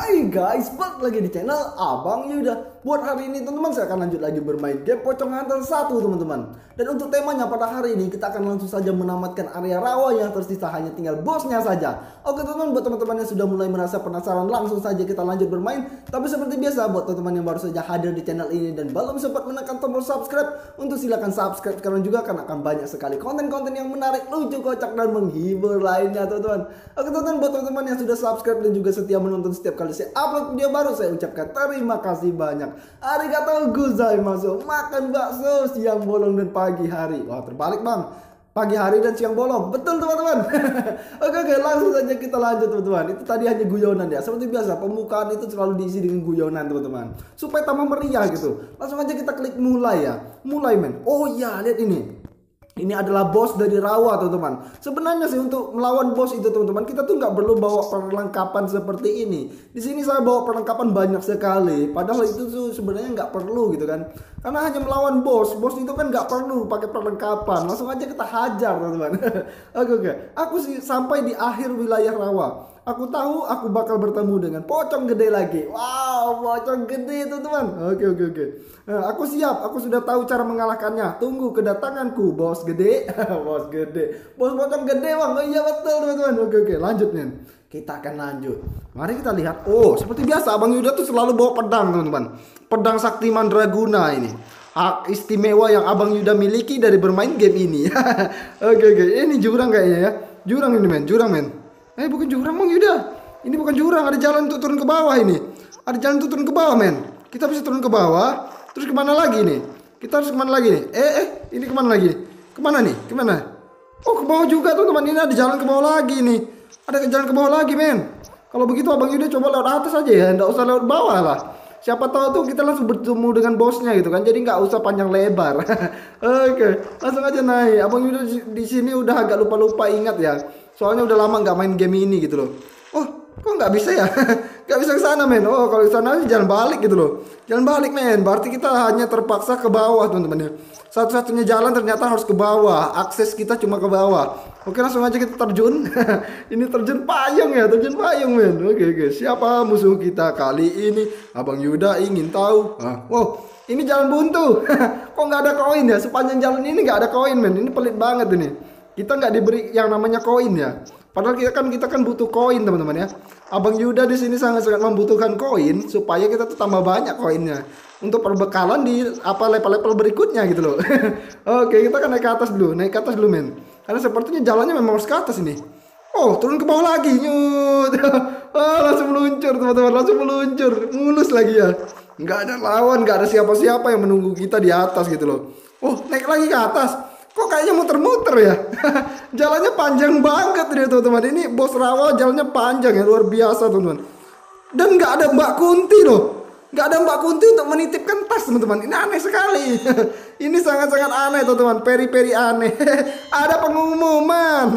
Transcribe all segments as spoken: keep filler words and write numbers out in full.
Hai guys, balik lagi di channel Abang Yuda. Buat hari ini teman-teman, saya akan lanjut lagi bermain game Pocong Hunter satu teman-teman. Dan untuk temanya pada hari ini, kita akan langsung saja menamatkan area Rawa yang tersisa, hanya tinggal bosnya saja. Oke teman-teman, buat teman-teman yang sudah mulai merasa penasaran, langsung saja kita lanjut bermain. Tapi seperti biasa, buat teman-teman yang baru saja hadir di channel ini dan belum sempat menekan tombol subscribe, untuk silakan subscribe sekarang juga, karena akan banyak sekali konten-konten yang menarik, lucu, kocak, dan menghibur lainnya teman-teman. Oke teman-teman, buat teman-teman yang sudah subscribe dan juga setia menonton setiap kali saya upload video baru, saya ucapkan terima kasih banyak. Arigatou gozaimasu. Makan bakso siang bolong dan pagi hari. Wah, terbalik bang, pagi hari dan siang bolong. Betul teman-teman. Oke oke, langsung saja kita lanjut teman-teman. Itu tadi hanya guyonan ya. Seperti biasa, pembukaan itu selalu diisi dengan guyonan teman-teman, supaya tambah meriah gitu. Langsung aja kita klik mulai ya. Mulai men. Oh iya, lihat ini. Ini adalah bos dari Rawa teman-teman. Sebenarnya sih untuk melawan bos itu teman-teman, kita tuh nggak perlu bawa perlengkapan seperti ini. Di sini saya bawa perlengkapan banyak sekali. Padahal itu tuh sebenarnya nggak perlu gitu kan. Karena hanya melawan bos. Bos itu kan nggak perlu pakai perlengkapan. Langsung aja kita hajar teman-teman. Oke oke. Aku sih sampai di akhir wilayah Rawa. Aku tahu aku bakal bertemu dengan pocong gede lagi. Wow, pocong gede teman-teman. Oke oke oke. Nah, aku siap. Aku sudah tahu cara mengalahkannya. Tunggu kedatanganku, bos gede. Bos gede. Bos pocong gede bang. Oh iya betul teman-teman. Oke oke. Lanjut nih. Kita akan lanjut. Mari kita lihat. Oh, seperti biasa Abang Yuda tuh selalu bawa pedang teman-teman. Pedang sakti mandraguna ini. Hak istimewa yang Abang Yuda miliki dari bermain game ini. Oke oke. Ini jurang kayaknya ya. Jurang ini men. Jurang men. Eh bukan jurang Bang Yuda. Ini bukan jurang, ada jalan untuk turun ke bawah ini. Ada jalan untuk turun ke bawah men. Kita bisa turun ke bawah. Terus kemana lagi nih? Kita harus kemana lagi nih? Eh eh ini kemana lagi? Kemana nih? Kemana? Oh ke bawah juga teman-teman. Ini ada jalan ke bawah lagi nih. Ada jalan ke bawah lagi men. Kalau begitu Abang Yuda coba lewat atas aja ya. Nggak usah lewat bawah lah. Siapa tahu tuh kita langsung bertemu dengan bosnya gitu kan. Jadi nggak usah panjang lebar. Oke, langsung aja naik. Abang Yuda di sini udah agak lupa-lupa ingat ya. Soalnya udah lama nggak main game ini gitu loh. Oh, kok nggak bisa ya? Nggak bisa ke sana men. Oh, kalau ke sana jalan balik gitu loh. Jalan balik men. Berarti kita hanya terpaksa ke bawah teman-teman ya. Satu-satunya jalan ternyata harus ke bawah. Akses kita cuma ke bawah. Oke, langsung aja kita terjun. Ini terjun payung ya, terjun payung men. Oke oke. Siapa musuh kita kali ini? Abang Yuda ingin tahu. Ah, wow, ini jalan buntu. Kok nggak ada koin ya? Sepanjang jalan ini nggak ada koin men. Ini pelit banget ini. Kita nggak diberi yang namanya koin ya. Padahal kita kan kita kan butuh koin teman-teman ya. Abang Yuda di sini sangat-sangat membutuhkan koin supaya kita tuh tambah banyak koinnya untuk perbekalan di apa level-level berikutnya gitu loh. Oke, kita kan naik ke atas dulu, naik ke atas dulu men. Karena sepertinya jalannya memang harus ke atas ini. Oh, turun ke bawah lagi, nyut. Oh, langsung meluncur teman-teman, langsung meluncur, mulus lagi ya. Nggak ada lawan, nggak ada siapa-siapa yang menunggu kita di atas gitu loh. Oh, naik lagi ke atas. Kok kayaknya muter-muter ya? Jalannya panjang banget nih teman-teman. Ini bos Rawa jalannya panjang ya, luar biasa teman-teman. Dan nggak ada Mbak Kunti loh. Nggak ada Mbak Kunti untuk menitipkan tas teman-teman. Ini aneh sekali. Ini sangat-sangat aneh teman-teman. Peri-peri aneh. Ada pengumuman.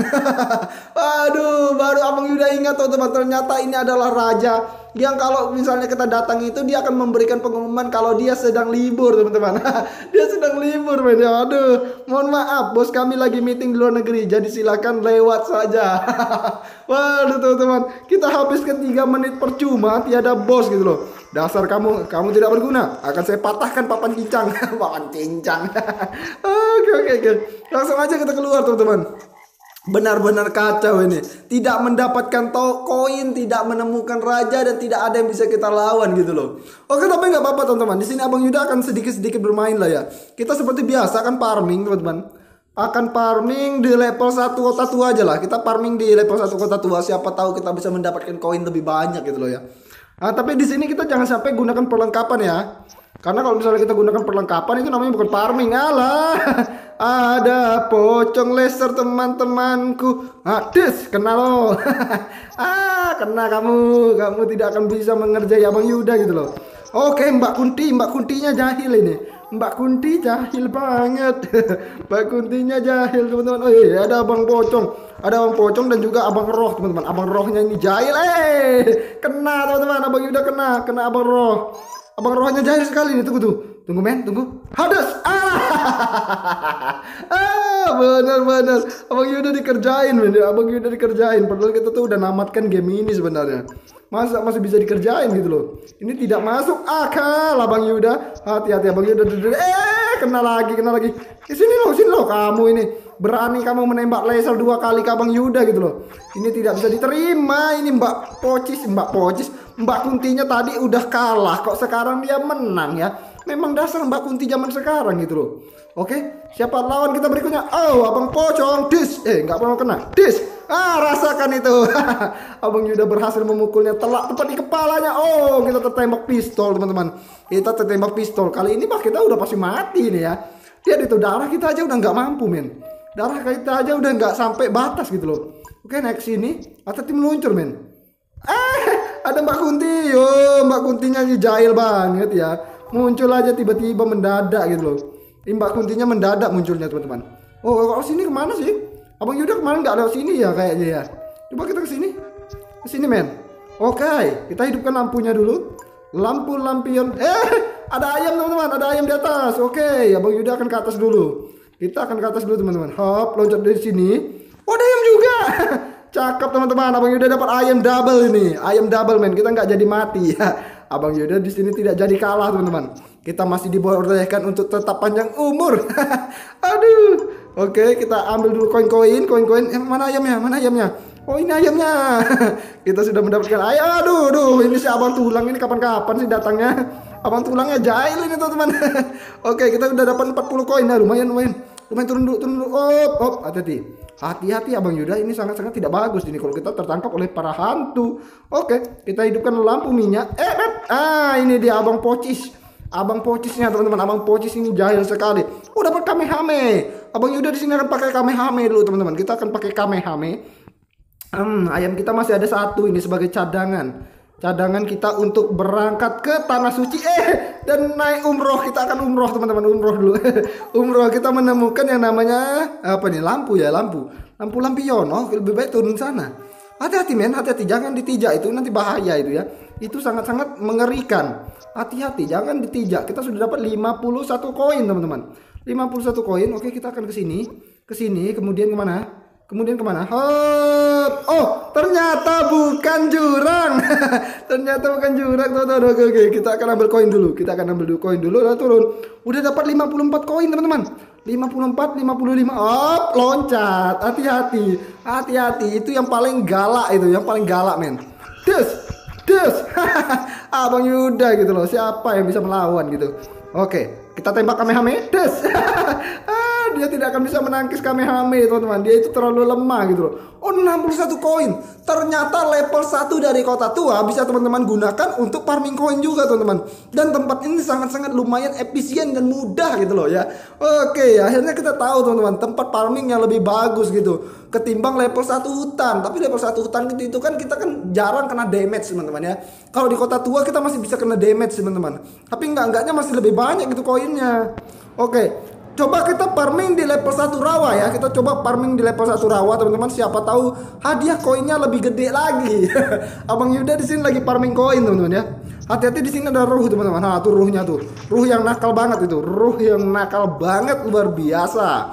Aduh, baru Abang Yuda ingat teman-teman. Ternyata ini adalah raja yang kalau misalnya kita datang itu dia akan memberikan pengumuman kalau dia sedang libur teman-teman. Dia sedang libur men. Aduh, mohon maaf bos kami lagi meeting di luar negeri, jadi silakan lewat saja. Waduh teman-teman, kita habiskan tiga menit percuma, tiada bos gitu loh. Dasar kamu, kamu tidak berguna. Akan saya patahkan papan cincang. Papan cincang. Oke oke oke. Langsung aja kita keluar teman-teman. Benar-benar kacau ini. Tidak mendapatkan koin, tidak menemukan raja, dan tidak ada yang bisa kita lawan gitu loh. Oke, tapi nggak apa-apa teman-teman. Di sini Abang Yuda akan sedikit-sedikit bermain lah ya. Kita seperti biasa akan farming teman-teman. Akan farming di level satu kota tua aja lah. Kita farming di level satu kota tua. Siapa tahu kita bisa mendapatkan koin lebih banyak gitu loh ya. Nah, tapi di sini kita jangan sampai gunakan perlengkapan ya. Karena kalau misalnya kita gunakan perlengkapan itu namanya bukan farming. Alah. Ada pocong laser teman-temanku. Hadis, kena lo. Ah, kena kamu. Kamu tidak akan bisa mengerjai Abang Yuda gitu loh. Oke, Mbak Kunti, Mbak Kuntinya jahil ini. Mbak Kunti jahil banget. Mbak Kuntinya jahil teman-teman. Oh iya, ada Abang Pocong. Ada Abang Pocong dan juga Abang Roh teman-teman. Abang Rohnya ini jahil. Eh, kena teman-teman. Abang Yuda kena, kena Abang Roh. Abang Rohnya jahil sekali nih. Tunggu tuh. Tunggu men, tunggu. Hadas. Ah. Ah, Bener-bener Abang Yuda dikerjain men. Abang Yuda dikerjain. Padahal kita tuh udah namatkan game ini sebenarnya. Masa masih bisa dikerjain gitu loh. Ini tidak masuk akal Abang Yuda. Hati-hati Abang Yuda. Eh kena lagi, kena lagi. Di sini loh, sini loh kamu ini. Berani kamu menembak laser dua kali ke Abang Yuda gitu loh. Ini tidak bisa diterima. Ini Mbak Pocis, Mbak Pocis, Mbak Kuntinya tadi udah kalah. Kok sekarang dia menang ya? Memang dasar Mbak Kunti zaman sekarang gitu loh. Oke, siapa lawan kita berikutnya? Oh, Abang Pocong. Dis. Eh, nggak pernah kena. Dis. Ah, rasakan itu. Abang Yuda berhasil memukulnya telak tepat di kepalanya. Oh, kita tertembak pistol, teman-teman. Kita tertembak pistol. Kali ini Pak kita udah pasti mati nih ya. Lihat itu, darah kita aja udah nggak mampu, men. Darah kita aja udah nggak sampai batas gitu loh. Oke, naik sini. Atau tim meluncur, men. Eh, ada Mbak Kunti. Yo, Mbak Kuntinya jahil banget ya. Muncul aja tiba-tiba mendadak gitu loh. Mbak Kuntinya mendadak munculnya, teman-teman. Oh, kalau sini kemana sih? Abang Yuda kemarin nggak lewat sini ya kayaknya ya. Coba kita ke sini. Ke sini, men. Oke, kita hidupkan lampunya dulu. Lampu lampion. Eh, ada ayam, teman-teman. Ada ayam di atas. Oke, Abang Yuda akan ke atas dulu. Kita akan ke atas dulu, teman-teman. Hop, loncat dari sini. Oh, ada ayam juga. Cakep, teman-teman. Abang Yuda dapat ayam double ini. Ayam double, men. Kita nggak jadi mati ya. Abang Yuda di sini tidak jadi kalah, teman-teman. Kita masih dibolehkan untuk tetap panjang umur. Aduh. Oke, kita ambil dulu koin-koin, koin-koin. Eh, mana ayamnya? Mana ayamnya? Oh, ini ayamnya. Kita sudah mendapatkan ayam. Aduh, aduh, ini si Abang Tulang ini kapan-kapan sih datangnya? Abang Tulangnya jahil ini, teman-teman. Oke, kita udah dapat empat puluh koin. Nah, lumayan, lumayan. Lumayan turun dulu, turun dulu. Oh, oh, hati-hati. Hati-hati Abang Yuda, ini sangat-sangat tidak bagus ini kalau kita tertangkap oleh para hantu. Oke, kita hidupkan lampu minyak. Eh, eh. Ah, ini dia Abang Pocis. Abang Pocisnya, teman-teman. Abang Pocis ini jahil sekali. Oh, dapat kamehame. Abang Yuda di sini akan pakai kamehame dulu, teman-teman. Kita akan pakai kamehame. Hmm, ayam kita masih ada satu ini sebagai cadangan. Cadangan kita untuk berangkat ke tanah suci. Eh, dan naik umroh. Kita akan umroh, teman-teman. Umroh dulu. Umroh, kita menemukan yang namanya apa nih? Lampu ya, lampu. Lampu lampion. Oh, lebih baik turun sana. Hati-hati, men. Hati-hati. Jangan ditijak itu. Nanti bahaya itu ya. Itu sangat-sangat mengerikan. Hati-hati. Jangan ditijak. Kita sudah dapat lima puluh satu koin, teman-teman. lima puluh satu koin. Oke, kita akan ke sini. Ke sini. Kemudian kemana? Kemudian kemana? Hop. Oh, ternyata bukan jurang. Ternyata bukan jurang. Tuh, tuh, oke, oke. Kita akan ambil koin dulu. Kita akan ambil dulu koin dulu. Lalu turun. Udah dapat lima puluh empat koin, teman-teman. lima puluh empat, lima puluh lima. Hop, loncat. Hati-hati. Hati-hati. Itu yang paling galak itu. Yang paling galak, men. Des. Des. Abang Yuda gitu loh. Siapa yang bisa melawan gitu. Oke. Kita tembak kamehame. Des. Dia tidak akan bisa menangkis kamehame, teman-teman. Dia itu terlalu lemah gitu loh. Oh, enam puluh satu koin. Ternyata level satu dari kota tua bisa teman-teman gunakan untuk farming koin juga, teman-teman. Dan tempat ini sangat-sangat lumayan efisien dan mudah gitu loh ya. Oke, akhirnya kita tahu, teman-teman, tempat farming yang lebih bagus gitu ketimbang level satu hutan. Tapi level satu hutan gitu itu kan kita kan jarang kena damage, teman-teman ya. Kalau di kota tua kita masih bisa kena damage, teman-teman. Tapi enggak-enggaknya masih lebih banyak gitu koinnya. Oke. Coba kita farming di level satu Rawa ya. Kita coba farming di level satu Rawa, teman-teman. Siapa tahu hadiah koinnya lebih gede lagi. Abang Yuda di sini lagi farming koin, teman-teman ya. Hati-hati di sini ada ruh, teman-teman. Nah, tuh ruhnya tuh. Ruh yang nakal banget itu. Ruh yang nakal banget luar biasa.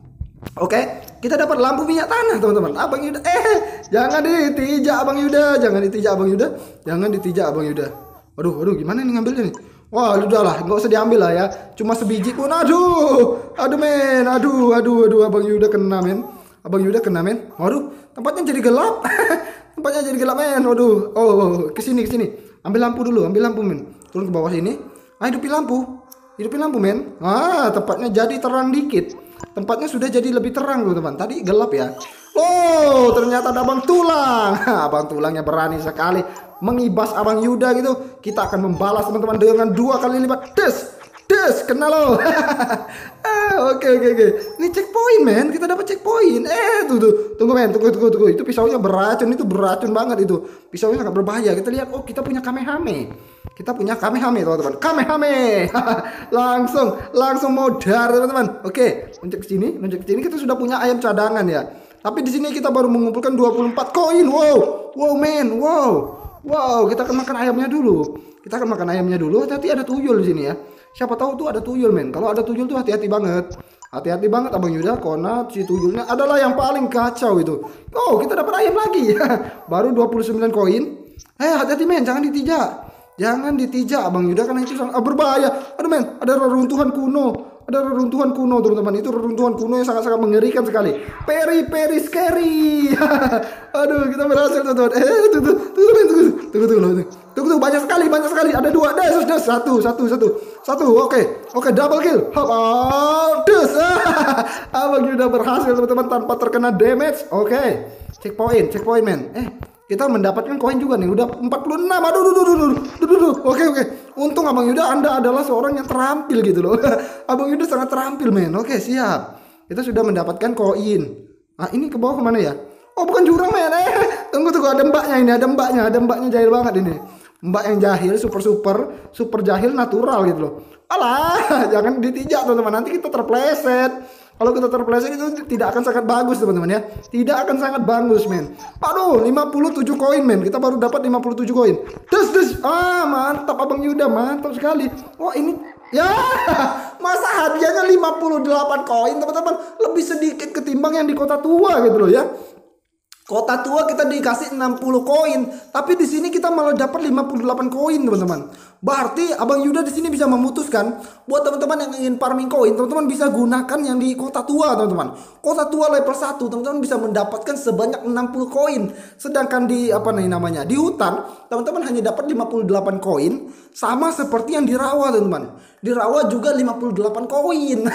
Oke, kita dapat lampu minyak tanah, teman-teman. Abang Yuda, eh, jangan ditijak Abang Yuda, jangan ditijak Abang Yuda. Jangan ditijak Abang Yuda. Aduh, aduh, gimana nih ngambilnya nih? Wah, udah lah, nggak usah diambil lah ya. Cuma sebiji pun, aduh, aduh men, aduh, aduh, aduh, Abang Yuda kena men, Abang Yuda kena men. Waduh, tempatnya jadi gelap, tempatnya jadi gelap men. Waduh, oh, kesini, kesini, ambil lampu dulu, ambil lampu men. Turun ke bawah sini, ah, hidupin lampu, hidupin lampu men. Ah, tempatnya jadi terang dikit. Tempatnya sudah jadi lebih terang, teman-teman. Tadi gelap ya. Oh, ternyata ada Abang Tulang. Abang Tulangnya berani sekali mengibas Abang Yuda gitu. Kita akan membalas, teman-teman, dengan dua kali lipat. Des, des, kena lo. Oke, oke, oke. Ini checkpoint, men. Kita dapat checkpoint. Eh, tuh, tuh. Tunggu, men. Tunggu, tunggu, tunggu. Itu pisaunya beracun. Itu beracun banget itu. Pisaunya sangat berbahaya. Kita lihat. Oh, kita punya kamehame. Kita punya kamehame, teman-teman. Kamehame. langsung, langsung modar, teman-teman. Oke, loncat ke sini, loncat ke sini. Kita sudah punya ayam cadangan ya. Tapi di sini kita baru mengumpulkan dua puluh empat koin. Wow. Wow, men. Wow. Wow, kita akan makan ayamnya dulu. Kita akan makan ayamnya dulu. Hati-hati ada tuyul di sini ya. Siapa tahu tuh ada tuyul, men. Kalau ada tuyul tuh hati-hati banget. Hati-hati banget Abang Yuda, karena si tuyulnya adalah yang paling kacau itu. Oh, kita dapat ayam lagi. Baru dua puluh sembilan koin. Eh, hati-hati men, jangan ditijak. Jangan ditijak Abang Yuda, karena itu sangat ah, berbahaya. Aduh men, ada reruntuhan kuno. Ada reruntuhan kuno teman-teman. Itu reruntuhan kuno yang sangat-sangat mengerikan sekali. Peri peri scary. Aduh, kita berhasil teman-teman. Eh, tunggu, tunggu, tunggu, tunggu, tunggu, tunggu, tunggu, tunggu, banyak sekali, banyak sekali. Ada dua, das, das, satu, satu, satu, satu. Oke, oke, double kill. Hop, oh, dus. Abang udah berhasil teman-teman tanpa terkena damage. Oke, checkpoint, checkpoint men. Eh, kita mendapatkan koin juga nih. Udah empat puluh enam. Aduh, aduh, aduh, aduh, aduh, aduh. Oke, oke. Untung Abang Yuda Anda adalah seorang yang terampil gitu loh. Abang Yuda sangat terampil men. Oke, siap. Kita sudah mendapatkan koin. Ah, ini ke bawah kemana ya? Oh, bukan jurang men. Eh, tunggu tunggu, ada mbaknya ini, ada mbaknya, ada mbaknya jahil banget ini. Mbak yang jahil, super super, super jahil natural gitu loh. Alah, jangan ditijak teman-teman, nanti kita terpleset. Kalau kita terpleset itu tidak akan sangat bagus teman-teman ya. Tidak akan sangat bagus men. Aduh, lima puluh tujuh koin men. Kita baru dapat lima puluh tujuh koin. Des des. Ah, mantap Abang Yuda, mantap sekali. Wah, ini ya, masa hadiahnya lima puluh delapan koin teman-teman. Lebih sedikit ketimbang yang di kota tua gitu loh ya. Kota tua kita dikasih enam puluh koin, tapi di sini kita malah dapat lima puluh delapan koin teman-teman. Berarti Abang Yuda di sini bisa memutuskan buat teman-teman yang ingin farming koin, teman-teman bisa gunakan yang di kota tua teman-teman. Kota tua level satu teman-teman bisa mendapatkan sebanyak enam puluh koin. Sedangkan di apa nih namanya? Di hutan, teman-teman hanya dapat lima puluh delapan koin, sama seperti yang di Rawa teman-teman. Di Rawa juga lima puluh delapan koin.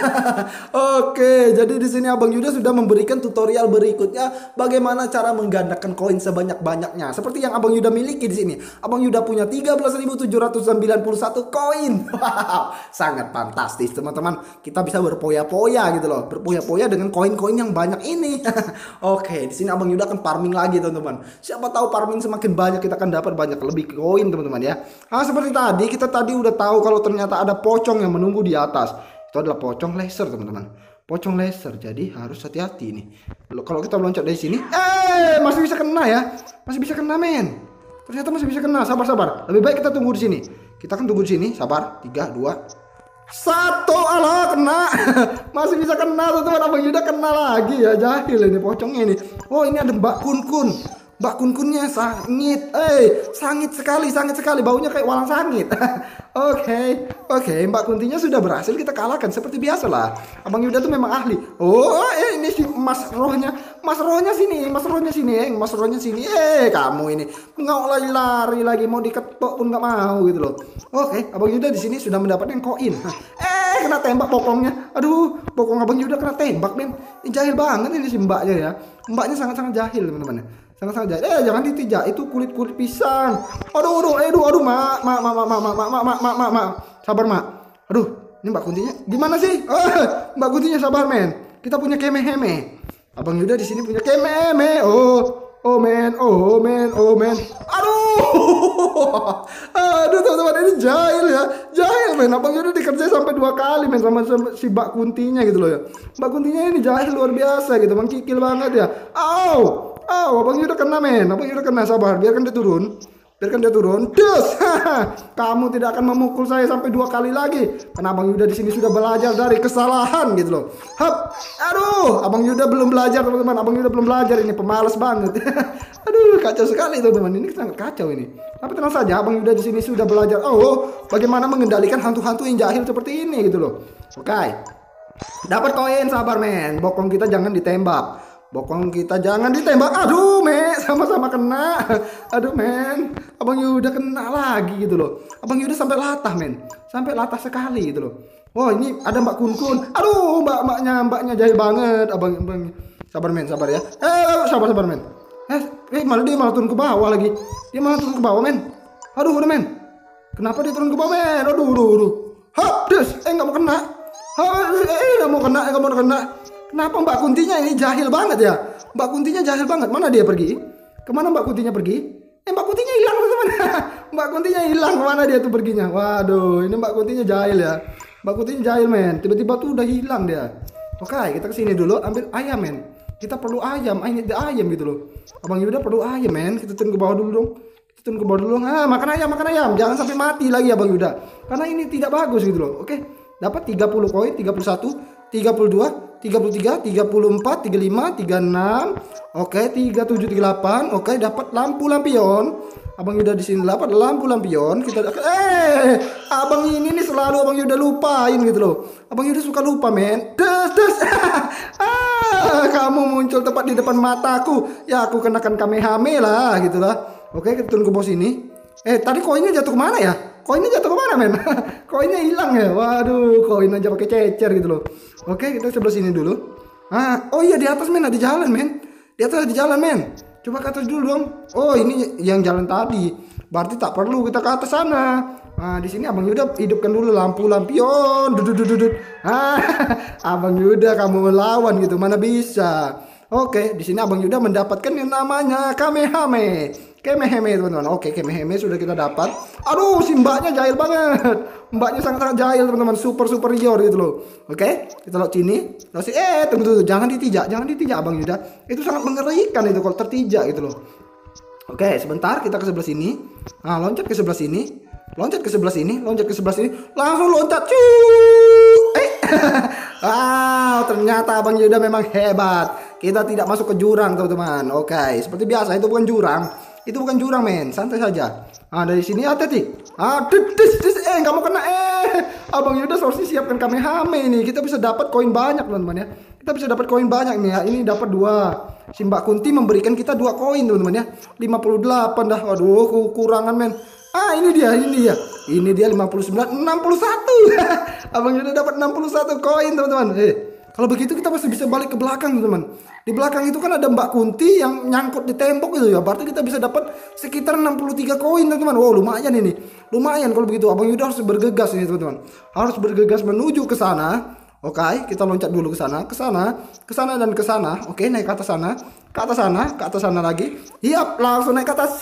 Oke, jadi di sini Abang Yuda sudah memberikan tutorial berikutnya bagaimana cara menggandakan koin sebanyak-banyaknya. Seperti yang Abang Yuda miliki di sini. Abang Yuda punya tiga belas ribu tujuh ratus sembilan puluh satu koin. Wow, sangat fantastis teman-teman. Kita bisa berpoya-poya gitu loh. Berpoya-poya dengan koin-koin yang banyak ini. Oke, di sini Abang Yuda akan farming lagi teman-teman. Siapa tahu farming semakin banyak kita akan dapat banyak lebih koin teman-teman ya. Nah, seperti tadi kita tadi udah tahu kalau ternyata ada pocong yang menunggu di atas. Itu adalah pocong laser teman-teman. Pocong laser, jadi harus hati-hati nih. Kalau kita loncat dari sini, eh masih bisa kena ya, masih bisa kena men. Ternyata masih bisa kena. Sabar-sabar. Lebih baik kita tunggu di sini. Kita akan tunggu di sini. Sabar. Tiga, dua, satu. Alah, kena. Masih bisa kena teman-teman. Abang Yuda kena lagi ya. Jahil ini pocongnya ini. Oh, ini ada Mbak Kun Kun. Mbak Kun Kunnya sangit. Eh, sangit sekali, sangit sekali. Baunya kayak walang sangit. Oke, oke, Mbak Kuntinya sudah berhasil kita kalahkan seperti biasa lah. Abang Yuda tuh memang ahli. Oh, eh, ini si Mas Rohnya, Mas Rohnya sini, Mas Rohnya sini, eh, Mas Rohnya sini. Eh, kamu ini nggak lari-lari lagi, mau diketok pun nggak mau gitu loh. Oke, Abang Yuda di sini sudah mendapatkan koin. Eh, kena tembak pokongnya. Aduh, pokong Abang Yuda kena tembak men. Ini jahil banget ini si Mbaknya ya. Mbaknya sangat-sangat jahil teman-teman. Sangat-sangat jahil. Eh, jangan ditijak, itu kulit-kulit pisang. Aduh, aduh, aduh, aduh, mak, mak, mak, mak, mak, mak, mak, mak, mak, mak, mak. Sabar, mak. Aduh, ini Mbak Kuntinya gimana sih? Oh, Mbak Kuntinya sabar, men. Kita punya keme-heme. Abang Yuda di sini punya keme-heme. Oh, oh, men, oh, men, oh, men. Aduh, aduh, teman-teman, ini jahil ya, jahil, men. Abang Yuda dikerjain sampai dua kali, men, sama, sama si Mbak Kuntinya gitu loh ya. Mbak Kuntinya ini jahil luar biasa gitu, mengkikil banget ya. Au. Oh, Abang Yuda kena men, Abang Yuda kena, sabar, biarkan dia turun, biarkan dia turun. Dus, kamu tidak akan memukul saya sampai dua kali lagi, karena Abang Yuda di sini sudah belajar dari kesalahan gitu loh. Hap, aduh, Abang Yuda belum belajar teman-teman, Abang Yuda belum belajar ini, pemalas banget. Aduh, kacau sekali teman-teman, ini sangat kacau ini. Tapi tenang saja, Abang Yuda di sini sudah belajar. Oh, bagaimana mengendalikan hantu-hantu yang jahil seperti ini gitu loh. Oke, dapat koin, sabar men, bokong kita jangan ditembak. Bokong kita jangan ditembak. Aduh men, sama-sama kena. Aduh men, Abang Yuda kena lagi gitu loh. Abang Yuda sampai latah men, sampai latah sekali gitu loh. Wah, ini ada Mbak Kun Kun. Aduh, mbak mbaknya mbaknya jahil banget. Abang, abang. Sabar men, sabar ya. Eh, sabar sabar men. Eh, eh malah dia malah turun ke bawah lagi. Dia malah turun ke bawah men. Aduh, udah men. Kenapa dia turun ke bawah men? Aduh, aduh, aduh. Hap, des. Eh, nggak mau kena. Hap, eh, nggak mau kena, nggak mau kena. Kenapa Mbak Kuntinya ini jahil banget ya? Mbak Kuntinya jahil banget. Mana dia pergi? Kemana Mbak Kuntinya pergi? Eh, Mbak Kuntinya hilang teman-teman. Mbak Kuntinya hilang. Kemana dia tuh perginya? Waduh, ini Mbak Kuntinya jahil ya. Mbak Kuntinya jahil men. Tiba-tiba tuh udah hilang dia. Oke, kita kesini dulu ambil ayam men. Kita perlu ayam. I need the ayam gitu loh. Abang Yuda perlu ayam men. Kita turun ke bawah dulu dong. Kita turun ke bawah dulu dong. Ah, makan ayam, makan ayam. Jangan sampai mati lagi Abang Yuda. Karena ini tidak bagus gitu loh. Oke. Dapat tiga puluh koin, tiga puluh satu. tiga puluh dua, tiga puluh tiga, tiga puluh empat, tiga puluh lima, tiga puluh enam. Oke, tiga puluh tujuh, tiga puluh delapan. Oke, dapat lampu lampion. Abang Yuda di sini dapat lampu lampion. Kita eh Abang ini nih selalu Abang Yuda lupain gitu loh. Abang Yuda suka lupa, men. Des des. ah, kamu muncul tepat di depan mataku. Ya aku kenakan kamehame lah gitu lah. Oke, kita turun ke bawah sini. Eh, tadi koinnya jatuh kemana ya? Koinnya jatuh kemana, men? Koinnya hilang ya. Waduh, koin aja pakai cecer gitu loh. Oke, kita sebelah sini dulu. Ah, oh iya di atas, men, ada jalan, men. Di atas ada jalan, men. Coba ke atas dulu dong. Oh, ini yang jalan tadi. Berarti tak perlu kita ke atas sana. Nah, di sini Abang Yuda hidupkan dulu lampu lampion. Dudut. Ah, Abang Yuda kamu melawan gitu, mana bisa. Oke, di sini Abang Yuda mendapatkan yang namanya kamehame. Kamehame, teman-teman. Oke, kamehame sudah kita dapat. Aduh, si mbaknya jahil banget. Mbaknya sangat-sangat jahil, teman-teman. Super superior gitu loh. Oke, kita lewat sini. Lewat sini. Eh, tunggu, tunggu. Jangan ditijak, jangan ditijak Abang Yuda. Itu sangat mengerikan itu kalau tertijak gitu loh. Oke, sebentar kita ke sebelah sini. Nah, loncat ke sebelah sini. Loncat ke sebelah sini, loncat ke sebelah sini. Langsung loncat. Cuuu. Eh. Ah, ternyata Abang Yuda memang hebat. Kita tidak masuk ke jurang, teman-teman. Oke, seperti biasa itu bukan jurang. Itu bukan jurang, men. Santai saja. Ah, dari sini hati-hati. Ah, des, des, des. Eh, kamu kena. Eh, Abang Yuda harusnya siapkan kamehame ini. Kita bisa dapat koin banyak, teman-teman ya. Kita bisa dapat koin banyak nih ya. Ini dapat dua. Si Mbak Kunti memberikan kita dua koin, teman-teman ya. lima puluh delapan dah. Waduh, kekurangan, men. Ah, ini dia, ini dia. Ini dia lima puluh sembilan, enam puluh satu. Abang Yuda dapat enam puluh satu koin, teman-teman. Eh, kalau begitu kita masih bisa balik ke belakang, teman-teman. Di belakang itu kan ada Mbak Kunti yang nyangkut di tembok itu ya. Berarti kita bisa dapat sekitar enam puluh tiga koin, teman-teman. Wow, lumayan ini. Lumayan kalau begitu. Abang Yuda harus bergegas ini, teman-teman. Harus bergegas menuju ke sana. Oke, kita loncat dulu ke sana, ke sana, ke sana dan ke sana. Oke, naik ke atas sana, ke atas sana, ke atas sana lagi. Yap, langsung naik ke atas.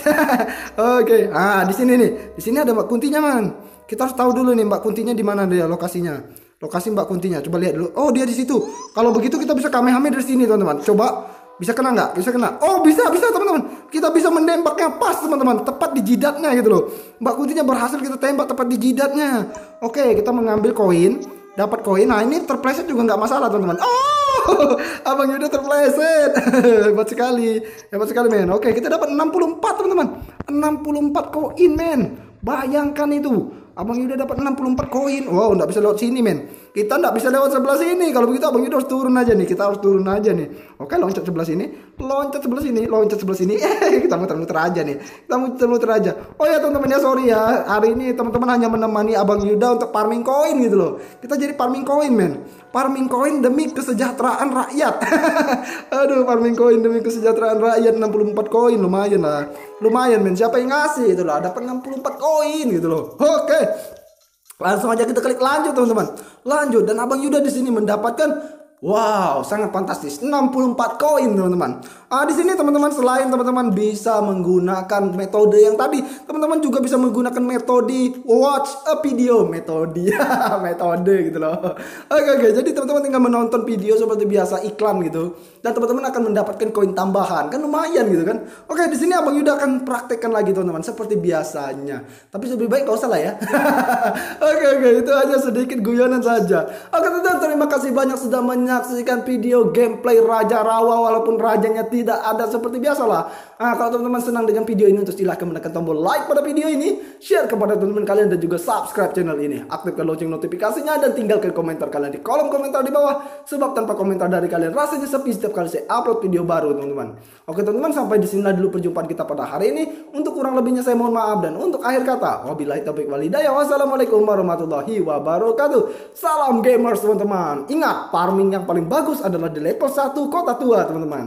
Oke, ah di sini nih, di sini ada Mbak Kuntinya, man. Kita harus tahu dulu nih Mbak Kuntinya di mana dia lokasinya. Lokasi Mbak Kuntinya, coba lihat dulu. Oh, dia di situ. Kalau begitu kita bisa kamehame dari sini, teman-teman. Coba, bisa kena nggak? Bisa kena. Oh, bisa, bisa, teman-teman. Kita bisa menembaknya pas, teman-teman. Tepat di jidatnya gitu loh. Mbak Kuntinya berhasil kita tembak tepat di jidatnya. Oke, kita mengambil koin. Dapat koin. Nah, ini terpleset juga nggak masalah, teman-teman. Oh, Abang Yuda terpleset. Hebat sekali. Hebat sekali, men. Oke, kita dapat enam puluh empat, teman-teman. enam puluh empat koin, men. Bayangkan itu. Abang Yuda dapat enam puluh empat koin. Wow, nggak bisa lewat sini, men. Kita nggak bisa lewat sebelah sini. Kalau begitu Abang Yuda harus turun aja nih. Kita harus turun aja nih. Oke, loncat sebelah sini. Loncat sebelah sini. Loncat sebelah sini. Eh, kita muter-muter aja nih. Kita muter-muter aja. Oh ya, teman-teman ya, sorry ya. Hari ini teman-teman hanya menemani Abang Yuda untuk farming koin gitu loh. Kita jadi farming koin, men. Farming koin demi kesejahteraan rakyat. Aduh, farming koin demi kesejahteraan rakyat. Enam puluh empat koin, lumayan lah. Lumayan, men. Siapa yang ngasih itu lah. Dapat enam puluh empat koin gitu loh. Oke. Langsung aja kita klik lanjut, teman-teman. Lanjut, dan Abang Yuda di sini mendapatkan wow, sangat fantastis. enam puluh empat koin, teman-teman. Ah, di sini teman-teman selain teman-teman bisa menggunakan metode yang tadi, teman-teman juga bisa menggunakan metode watch a video, metode metode gitu loh. Oke, oke. Jadi teman-teman tinggal menonton video seperti biasa iklan gitu, dan teman-teman akan mendapatkan koin tambahan. Kan lumayan gitu kan. Oke, di sini Abang Yuda akan praktekkan lagi, teman-teman, seperti biasanya. Tapi lebih baik gak usah lah ya. Oke, oke. Itu aja sedikit guyonan saja. Oke, teman-teman, terima kasih banyak sudah menyaksikan video gameplay Raja Rawa, walaupun rajanya tidak ada seperti biasa lah. Nah, kalau teman-teman senang dengan video ini, untuk silahkan menekan tombol like pada video ini, share kepada teman-teman kalian, dan juga subscribe channel ini. Aktifkan lonceng notifikasinya dan tinggalkan komentar kalian di kolom komentar di bawah. Sebab tanpa komentar dari kalian rasanya sepi setiap kali saya upload video baru, teman-teman. Oke, teman-teman, sampai di sini dulu perjumpaan kita pada hari ini. Untuk kurang lebihnya saya mohon maaf, dan untuk akhir kata, wabillahi taufiq wal hidayah. Wassalamualaikum warahmatullahi wabarakatuh. Salam gamers, teman-teman. Ingat, farming yang paling bagus adalah di level satu kota tua, teman-teman.